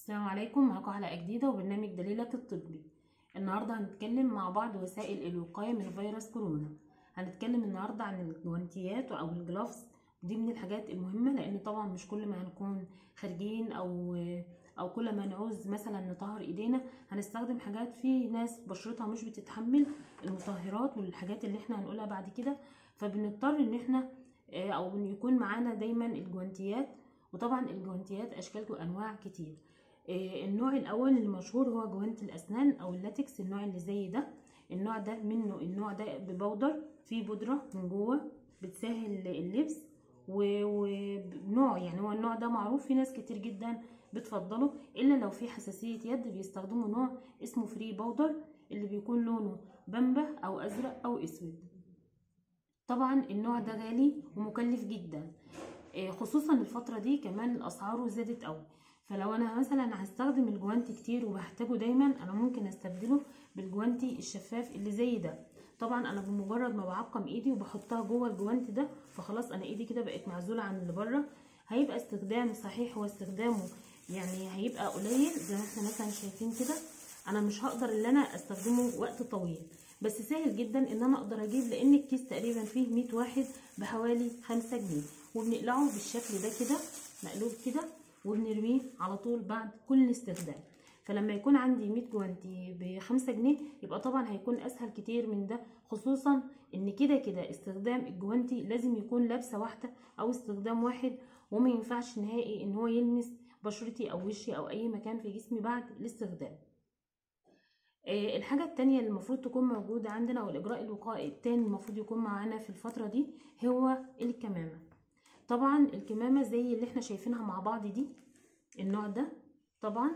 السلام عليكم، معاكم حلقة جديدة وبرنامج دليلك الطبي. النهاردة هنتكلم مع بعض وسائل الوقاية من فيروس كورونا. هنتكلم النهاردة عن الجوانتيات او الجلافز. دي من الحاجات المهمة لان طبعا مش كل ما هنكون خارجين او كل ما نعوز مثلا نطهر ايدينا هنستخدم حاجات. في ناس بشرتها مش بتتحمل المطهرات والحاجات اللي احنا هنقولها بعد كده، فبنضطر ان احنا او يكون معانا دايما الجوانتيات. وطبعا الجوانتيات اشكال وانواع كتير. النوع الاول المشهور هو جوانت الاسنان او اللاتكس، النوع اللي زي ده. النوع ده ببودر، فيه بودره من جوه بتسهل اللبس، ونوع يعني هو النوع ده معروف، في ناس كتير جدا بتفضله، الا لو في حساسيه يد بيستخدموا نوع اسمه فري بودر اللي بيكون لونه بامبا او ازرق او اسود. طبعا النوع ده غالي ومكلف جدا، خصوصا الفتره دي كمان اسعاره زادت قوي. فلو انا مثلا هستخدم الجوانتي كتير وبحتاجه دايما، انا ممكن استبدله بالجوانتي الشفاف اللي زي ده. طبعا انا بمجرد ما بعقم ايدي وبحطها جوه الجوانتي ده فخلاص انا ايدي كده بقت معزوله عن اللي بره. هيبقى استخدام صحيح، واستخدامه يعني هيبقى قليل زي ما احنا مثلا شايفين كده. انا مش هقدر ان انا استخدمه وقت طويل، بس سهل جدا ان انا اقدر اجيب، لان الكيس تقريبا فيه 100 واحد بحوالي 5 جنيه، وبنقلعه بالشكل ده كده مقلوب كده، وبنرميه على طول بعد كل استخدام. فلما يكون عندي 100 جوانتي ب5 جنيه يبقى طبعا هيكون اسهل كتير من ده، خصوصا ان كده استخدام الجوانتي لازم يكون لابسه واحده او استخدام واحد، وما ينفعش نهائي ان هو يلمس بشرتي او وشي او اي مكان في جسمي بعد الاستخدام. الحاجة التانية اللي المفروض تكون موجودة عندنا، والإجراء الوقائي التاني المفروض يكون معانا في الفترة دي، هو الكمامة. طبعا الكمامة زي اللي احنا شايفينها مع بعض دي، النوع ده طبعا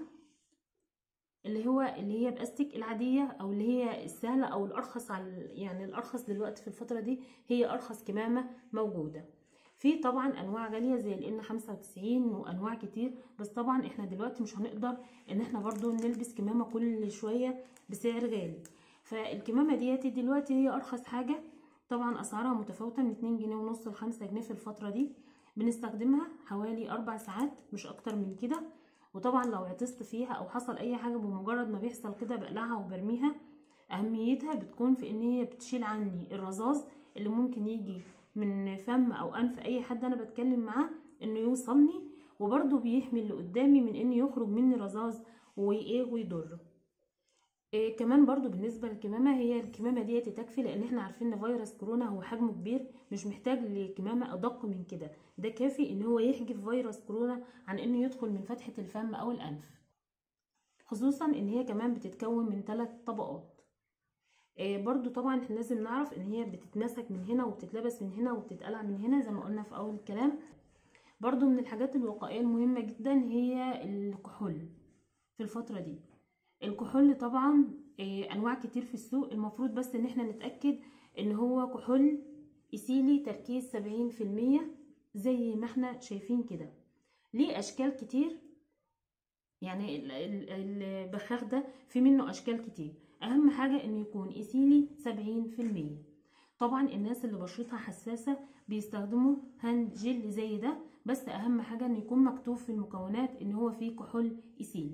اللي هي بلاستيك العادية، او اللي هي السهلة او الارخص، يعني الارخص دلوقتي في الفترة دي هي ارخص كمامة موجودة. في طبعا انواع غالية زي الN 95 وانواع كتير، بس طبعا احنا دلوقتي مش هنقدر ان احنا برضو نلبس كمامة كل شوية بسعر غالي. فالكمامة دياتي دلوقتي هي ارخص حاجة، طبعا اسعارها متفاوتة من 2 جنيه ونص ل 5 جنيه في الفترة دي. بنستخدمها حوالي 4 ساعات مش اكتر من كده. وطبعا لو عطست فيها او حصل اي حاجة بمجرد ما بيحصل كده بقلعها وبرميها. اهميتها بتكون في ان هي بتشيل عني الرذاذ اللي ممكن يجي من فم او انف اي حد انا بتكلم معاه انه يوصلني، وبرده بيحمي اللي قدامي من ان يخرج مني رذاذ ويضره. كمان برضو بالنسبة للكمامة، هي الكمامة دي تكفي، لان احنا عارفين ان فيروس كورونا هو حجمه كبير، مش محتاج لكمامة ادق من كده. ده كافي ان هو يحجب فيروس كورونا عن انه يدخل من فتحة الفم او الانف، خصوصا ان هي كمان بتتكون من 3 طبقات. برضو طبعا احنا لازم نعرف ان هي بتتمسك من هنا وبتتلبس من هنا وبتتقلع من هنا زي ما قلنا في اول الكلام. برضو من الحاجات الوقائية المهمة جدا هي الكحول. في الفترة دي الكحول طبعا انواع كتير في السوق، المفروض بس ان احنا نتأكد ان هو كحول إيثيلي تركيز 70%، زي ما احنا شايفين كده. ليه اشكال كتير، يعني البخاخ ده في منه اشكال كتير، اهم حاجة ان يكون إيثيلي 70%. طبعا الناس اللي بشرتها حساسة بيستخدموا هاند جل زي ده، بس اهم حاجة ان يكون مكتوب في المكونات ان هو فيه كحول إيثيلي.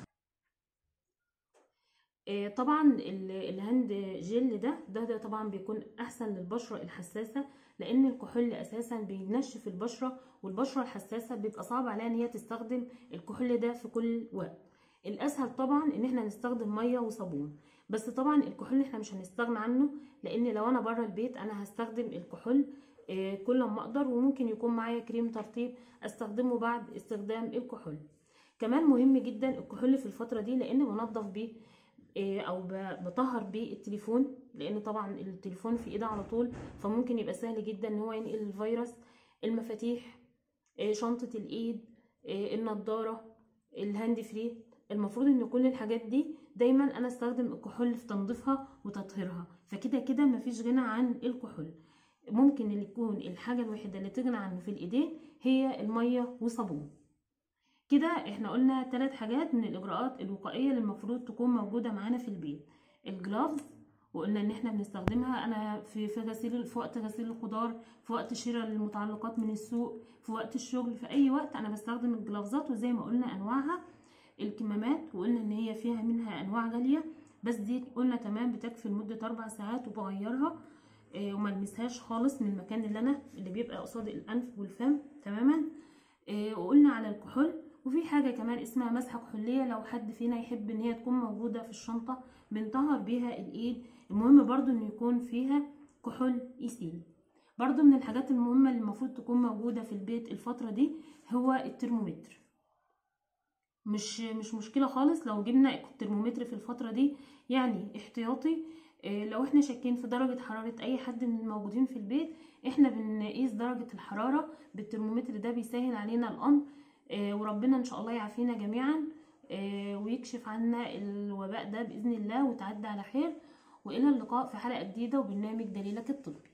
طبعا الهاند جل ده طبعا بيكون احسن للبشرة الحساسة، لان الكحول اساسا بينشف البشرة، والبشرة الحساسة بيبقى صعب عليها ان هي تستخدم الكحول ده في كل وقت. الاسهل طبعا ان احنا نستخدم مية وصابون، بس طبعا الكحول احنا مش هنستغنى عنه، لان لو انا بره البيت انا هستخدم الكحول كل ما اقدر، وممكن يكون معايا كريم ترطيب استخدمه بعد استخدام الكحول. كمان مهم جدا الكحول في الفترة دي، لان بنضف بيه او بطهر بيه التليفون، لان طبعا التليفون في ايدي على طول، فممكن يبقى سهل جدا ان هو ينقل الفيروس. المفاتيح، شنطة الايد، النضارة، الهاند فري، المفروض ان كل الحاجات دي دايما انا استخدم الكحول في تنظيفها وتطهيرها. فكده مفيش غنى عن الكحول. ممكن اللي يكون الحاجة الوحيدة اللي تغنى عنه في الايدين هي المية وصابون. كده احنا قلنا 3 حاجات من الاجراءات الوقائيه اللي المفروض تكون موجوده معانا في البيت. الجلافز، وقلنا ان احنا بنستخدمها انا في في وقت غسيل الخضار، في وقت شراء المتعلقات من السوق، في وقت الشغل، في اي وقت انا بستخدم الجلافزات، وزي ما قلنا انواعها. الكمامات، وقلنا ان هي فيها منها انواع غاليه، بس دي قلنا تمام بتكفي لمده 4 ساعات، وبغيرها وما المسهاش خالص من المكان اللي بيبقى قصاد الانف والفم تماما. وقلنا على الكحول، وفي حاجه كمان اسمها مسحه كحوليه، لو حد فينا يحب ان هي تكون موجوده في الشنطه بنطهر بيها الايد. المهم برضو ان يكون فيها كحول ايثيل. برضو من الحاجات المهمه اللي المفروض تكون موجوده في البيت الفتره دي هو الترمومتر. مش مشكله خالص لو جبنا الترمومتر في الفتره دي، يعني احتياطي. لو احنا شاكين في درجه حراره اي حد من الموجودين في البيت، احنا بنقيس درجه الحراره بالترمومتر ده، بيسهل علينا الامر. وربنا ان شاء الله يعافينا جميعا ويكشف عنا الوباء ده باذن الله وتعدي على خير. والى اللقاء في حلقه جديده وبرنامج دليلك الطبي.